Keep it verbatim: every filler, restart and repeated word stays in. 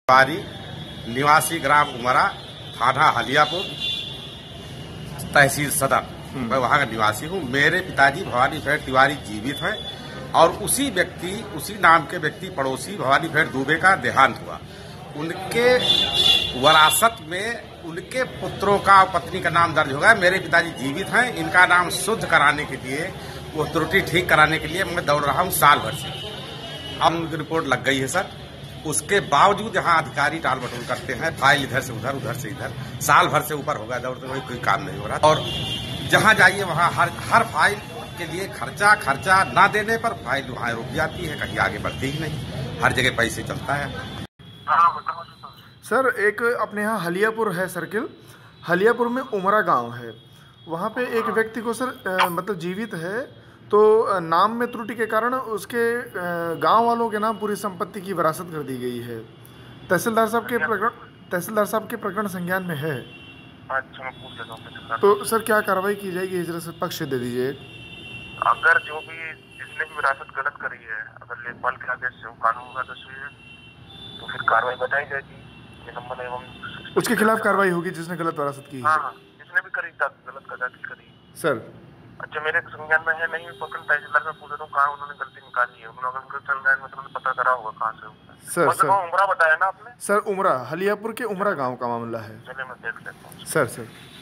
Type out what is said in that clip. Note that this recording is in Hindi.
तिवारी निवासी ग्राम उमरा, थाना हलियापुर, तहसील सदर। मैं वहाँ का निवासी हूँ। मेरे पिताजी भवानी फेड़ तिवारी जीवित हैं और उसी व्यक्ति उसी नाम के व्यक्ति पड़ोसी भवानी फेड़ दुबे का देहांत हुआ। उनके वरासत में उनके पुत्रों का और पत्नी का नाम दर्ज होगा। मेरे पिताजी जीवित हैं। इनका नाम शुद्ध कराने के लिए, वो त्रुटि ठीक कराने के लिए मैं दौड़ रहा हूँ साल भर से। अब उनकी रिपोर्ट लग गई है सर। उसके बावजूद यहाँ अधिकारी टाल मटोल करते हैं, फाइल इधर से उधर, उधर से इधर। साल भर से ऊपर होगा दौड़ते हुए, कोई काम नहीं हो रहा। और जहाँ जाइए वहाँ हर हर फाइल के लिए खर्चा खर्चा ना देने पर फाइल वहाँ रुक जाती है, कहीं आगे बढ़ती ही नहीं। हर जगह पैसे चलता है। सर एक अपने यहाँ हलियापुर है सर्किल, हलियापुर में उमरा गांव है। वहाँ पे एक व्यक्ति को सर आ, मतलब जीवित है, तो नाम में त्रुटि के कारण उसके गांव वालों के नाम पूरी संपत्ति की विरासत कर दी गई है। तहसीलदार साहब के प्रकरण तहसीलदार साहब के प्रकरण संज्ञान में है। अच्छा, मैं पूछ लेता हूँ। तो सर क्या कार्रवाई की जाएगी, इस तरह से पक्ष दे दीजिए। अगर जो भी जिसने भी विरासत गलत करी है, अगर लेखपाल के आदेश से कानून का आदेश है, तो फिर कार्रवाई बताई जाएगी। निलंबन एवं उसके खिलाफ कार्रवाई होगी जिसने गलत विरासत की है। हाँ, जिसने भी करी था गलत दाखिल करी सर। अच्छा, मेरे संज्ञान में है नहीं, पकड़ तहसीलदार में पूछ लेता हूँ कहाँ उन्होंने गलती निकाली है। उन्होंने उनके संज्ञान में तो पता करा होगा कहाँ से हुआ। सर सर उमरा बताया ना आपने? सर उमरा, हलियापुर के उमरा गांव का मामला है। चलिए मैं देख लेता हूँ। Sir sir